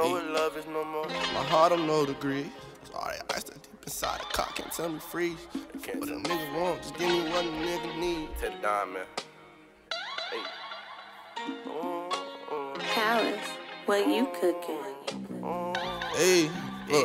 know what love is no more. My heart don't know the degree. Sorry, I still deep inside the car, can't tell me freeze. What a nigga want, just give me what a nigga need. ItzTaeDaDon, man. Hey. Palaze, what you cooking? Hey, look.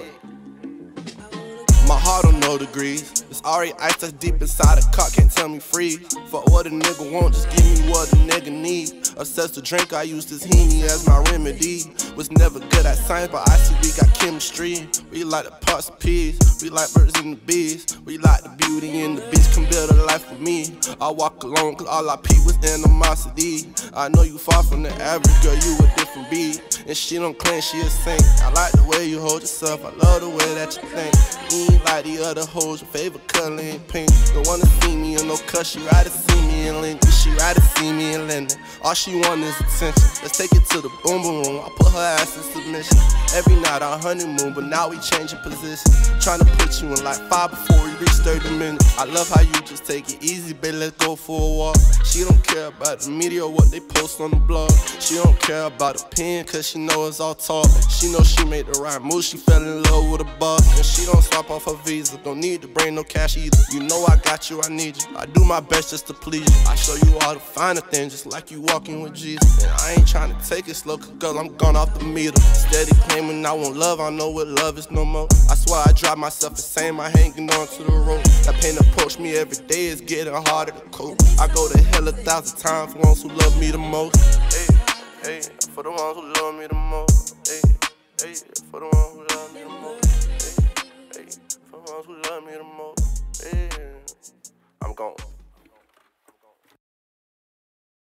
My heart don't know degrees. It's already ice that's deep inside the car, can't tell me freeze. Fuck what a nigga want, just give me what a nigga need. Obsessed with drink, I use this Henny as my remedy. Was never good at science, but I see we got chemistry. We like the parts of peas, we like birds and the bees. We like the beauty in the beast, can build a life with me. I walk alone, cause all I peep was animosity. I know you far from the average, girl, you a different beat. And she don't claim she a saint. I like the way you hold yourself, I love the way that you think. You ain't like the other hoes, your favorite color ain't pink. Don't wanna see me in no cuss, she rather see me in Lincoln. She rather see me in London. All she want is attention. Let's take it to the boom boom room. I put her ass in submission. Every night on honeymoon, but now we changing position. Trying to put you in like 5 before we reach 30 minutes. I love how you just take it easy, baby, let's go for a walk. She don't care about the media or what they post on the blog. She don't care about opinion, cause she know it's all talk. She know she made the right move, she fell in love with a boss. And she don't swap off her visa, don't need to bring no cash either. You know I got you, I need you. I do my best just to please you. I show you all the finer things, just like you walking with Jesus. And I ain't trying to take it slow, cause I'm gone off the meter. Steady claiming I want love, I know what love is no more. I swear I drive myself insane, my hanging on to the road. That pain approach me every day, it's getting harder to cope. I go to hell 1,000 times for ones who love me the most. Hey, for the ones who love me the most. Hey, for the ones who love me the most. Hey, for the ones who love me the most. Hey, I'm gone.